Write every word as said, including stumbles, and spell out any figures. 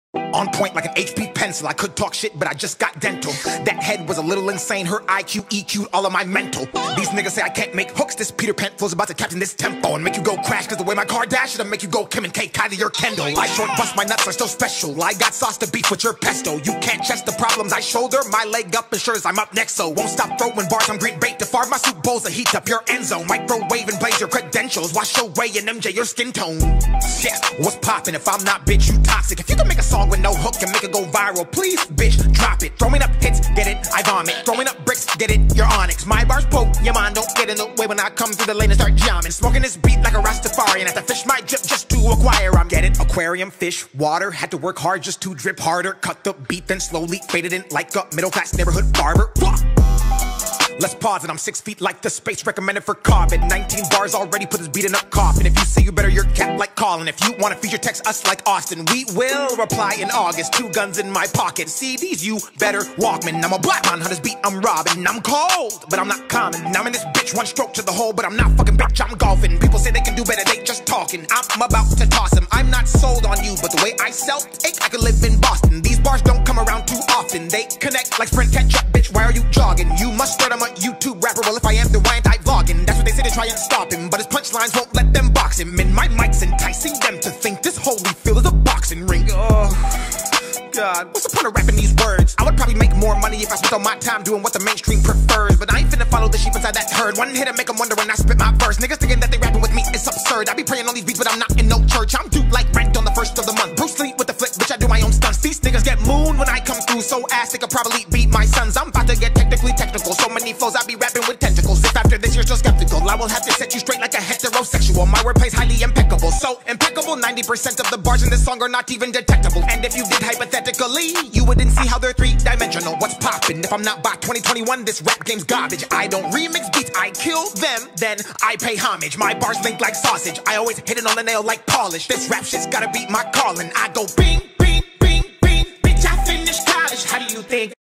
On point like an H P pencil. I could talk shit, but I just got dental. That head was a little insane. Her I Q E Q'd all of my mental. These niggas say I can't make hooks. This Peter Pan flow's about to captain this tempo and make you go crash. Cause the way my car dash, it'll make you go Kim and K, Kylie or Kendall. I short bust, my nuts are still special. I got sauce to beef with your pesto. You can't chest the problems I shoulder. My leg up ensures I'm up next, so won't stop throwing bars. I'm great bait to farm. My soup bowls a heat up your Enzo. Microwave and blaze your credentials. Wash away and M J your skin tone. Yeah, what's poppin'? If I'm not, bitch, you toxic. If you can make a song with no hook and make it go viral, please, bitch, drop it. Throwing up hits, get it, I vomit. Throwing up bricks, get it, you're onyx. My bars poke, your mind don't get in the way when I come through the lane and start jamming. Smoking this beat like a Rastafarian. Have to fish my drip just to acquire. I'm get it, aquarium, fish, water. Had to work hard just to drip harder. Cut the beat, then slowly faded in like a middle class neighborhood barber. Let's pause it, I'm six feet like the space recommended for COVID. nineteen bars already put this beat in a coffin. If you say you better, you're capped like Colin. If you wanna feature, text us like Austin. We will reply in August. Two guns in my pocket. C Ds, you better Walkman. I'm a black man, on this beat I'm robbing. I'm cold, but I'm not common. I'm in this bitch, one stroke to the hole, but I'm not fucking bitch, I'm golfing. People say they can do better, they just talking. I'm about to toss them. I'm not sold on you, but the way I sell cake, I could live in Boston. These bars don't come around too often. They connect like Sprint ketchup, bitch, why are you jogging? You must start on my YouTube rapper, well if I am, then why ain't I vlogging? That's what they say to try and stop him, but his punchlines won't let them box him. And my mic's enticing them to think this Holyfield is a boxing ring. Oh, God, what's the point of rapping these words? I would probably make more money if I spent all my time doing what the mainstream prefers, but I ain't finna follow the sheep inside that herd. One hit and make them wonder when I spit my verse. Niggas thinking that they rapping with me, it's absurd. I be praying on these beats, but I'm not in no church. I'm due like rent on the first of the month. Bruce Lee with the flick, bitch, I do my own stunts. These niggas get moon when I come through, so ass they could probably beat my sons. I'm about to get technically technical, so many flows I be rapping with tentacles. If after this you're still skeptical, I will have to set you straight like a heterosexual. My wordplay's highly impeccable, so impeccable ninety percent of the bars in this song are not even detectable. And if you did hypothetically, you wouldn't see how they're three-dimensional. What's poppin'? If I'm not by twenty twenty-one, this rap game's garbage. I don't remix beats, I kill them, then I pay homage. My bars link like sausage, I always hit it on the nail like polish. This rap shit's gotta beat my calling. I go bing, bing, bing, bing, bitch, I finished college. How do you think?